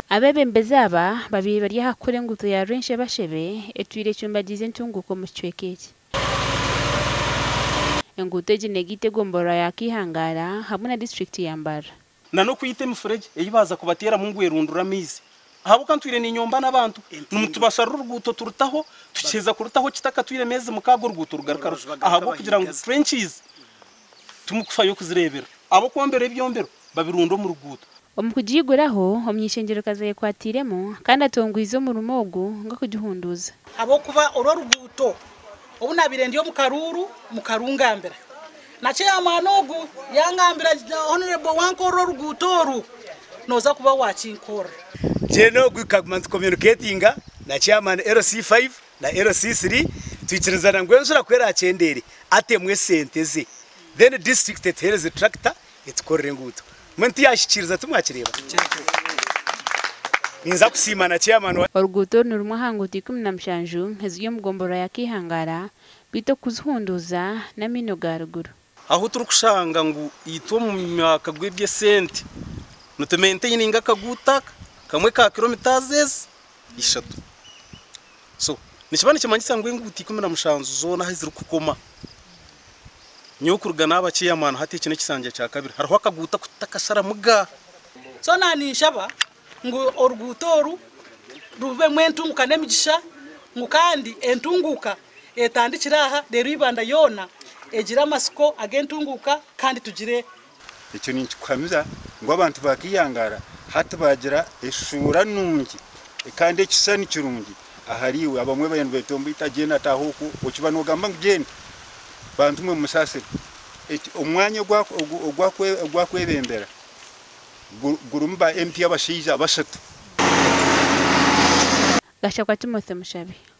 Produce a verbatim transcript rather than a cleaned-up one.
Abebembezi aba babiri bari hakure nguto ya renshe bashebe etwire cyumbagize ntunguko mu cwekeke. Enguto ejinegite gombora yakihangara hamwe na district yambara. Na no kuyite mufurege eyibaza kubatera mu ngwerundura mizi. Ahabo kantwire ni nyomba n'abantu numutubashara uruguto turutaho tukeza kurutaho kitaka twire meze mukago uruguto rugaruka ahabo kugira ngo trenches tumukufayo kuzirebera abo kombere byombero babirundo mu ruguto. Omukujiguraho omnyishengero kazaye kwatiremo kandi atongwizo mu rumogo nga kugihunduza. Abo kuba oro ruguto obunabire ndiyo mukaruru mukarungambira. Nache amanogu yangambira honorable wankoro rugutoru noza kuba wachinkora. Jeno gukagment communicating na chairman L C five na L C three twikirizana ngwenzura kwera achendere atemwe sente ze. Then district tereze the tractor itkorere nguto. Menti yashikiriza tumwakireba. Ninza kusima na chairman wa Oruguto nurumwa hanguti kumi na mshanju heziyo mugombora yakihangara bito kuzhunduza na mino garuguru. Aho turukushanga ngo yitwa mu myaka gwebye sente nutemente yininga kaguta kamwe ka kilometers ishatu. So nikibane kimanyisa ngo nguti kumi na mshanju zona hazira kukoma nyokurugana abaciyamana hati kine kisanje cya kabiri hariho akaguta kutakashara muga. So nani shaba ngo orugutoru rube mwentunguka nemigisha ngukandi entunguka etandikiraha rero Ibanda yona egira masiko agentunguka kandi tugire icyo ni kwamiza ngo abantu bakiyangara hati bagira ishura nungi kandi ekisani kirungi ahariwe abamwe bayendu betomboitira genda tahuku okibanogamba ngende bantu mwe musase omwanya gwa gwa kwebembera gurumba M P abashiza abashatu Gashakwa Timothy Mushabi.